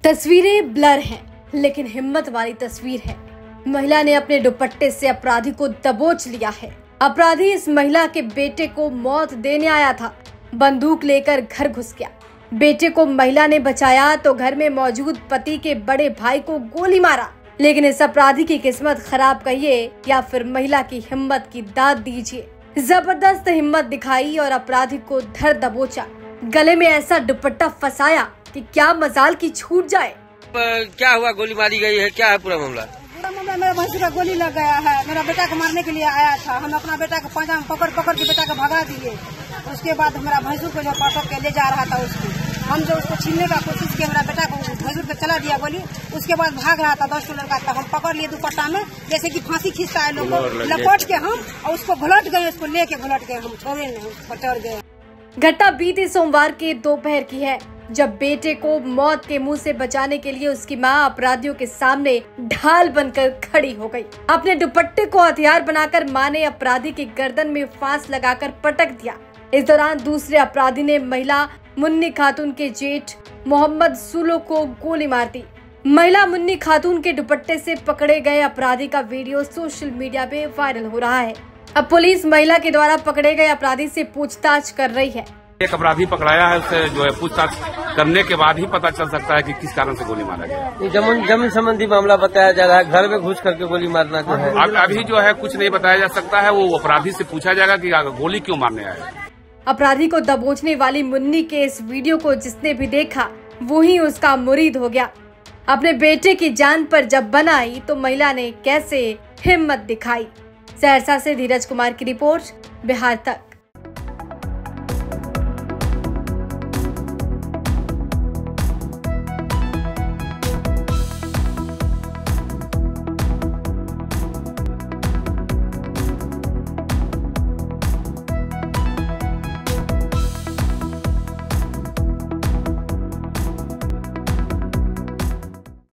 तस्वीरें ब्लर हैं, लेकिन हिम्मत वाली तस्वीर है। महिला ने अपने दुपट्टे से अपराधी को दबोच लिया है। अपराधी इस महिला के बेटे को मौत देने आया था। बंदूक लेकर घर घुस गया। बेटे को महिला ने बचाया तो घर में मौजूद पति के बड़े भाई को गोली मारा। लेकिन इस अपराधी की किस्मत खराब कहिए या फिर महिला की हिम्मत की दाद दीजिए। जबरदस्त हिम्मत दिखाई और अपराधी को धर दबोचा। गले में ऐसा दुपट्टा फंसाया कि क्या मजाल की छूट जाए। क्या हुआ? गोली मारी गई है? क्या है पूरा मामला? मेरा भैंसू का गोली लग गया है। मेरा बेटा को मारने के लिए आया था। हम अपना बेटा को पांजा में पकड़ के बेटा को भगा दिए। उसके बाद मेरा भैंसू को जो पटक के ले जा रहा था हम जो उसको छीनने का कोशिश किया, मेरा बेटा को भैंसू को चला दिया गोली। उसके बाद भाग रहा था 10 लड़का था। हम पकड़ लिए दुपट्टा में, जैसे कि फांसी खींचता है लोग, लपट के हम और उसको घुलट गए। उसको लेके घुलट गए, हम छोड़े नहीं, उसको चढ़ गए। घटना बीते सोमवार के दोपहर की है, जब बेटे को मौत के मुंह से बचाने के लिए उसकी मां अपराधियों के सामने ढाल बनकर खड़ी हो गई। अपने दुपट्टे को हथियार बनाकर मां ने अपराधी की गर्दन में फांस लगाकर पटक दिया। इस दौरान दूसरे अपराधी ने महिला मुन्नी खातून के जेठ मोहम्मद सुलो को गोली मार दी। महिला मुन्नी खातून के दुपट्टे से पकड़े गए अपराधी का वीडियो सोशल मीडिया पे वायरल हो रहा है। अब पुलिस महिला के द्वारा पकड़े गए अपराधी से पूछताछ कर रही है। एक अपराधी पकड़ाया है, उससे जो है पूछताछ करने के बाद ही पता चल सकता है कि किस कारण से गोली मारा गया। जमीन संबंधी मामला बताया जा रहा है। घर में घुस करके गोली मारना जो है अभी जो है कुछ नहीं बताया जा सकता है। वो अपराधी से पूछा जाएगा कि गोली क्यों मारने आया। अपराधी को दबोचने वाली मुन्नी के इस वीडियो को जिसने भी देखा वो ही उसका मुरीद हो गया। अपने बेटे की जान पर जब बनाई तो महिला ने कैसे हिम्मत दिखाई। सहरसा से धीरज कुमार की रिपोर्ट, बिहार तक।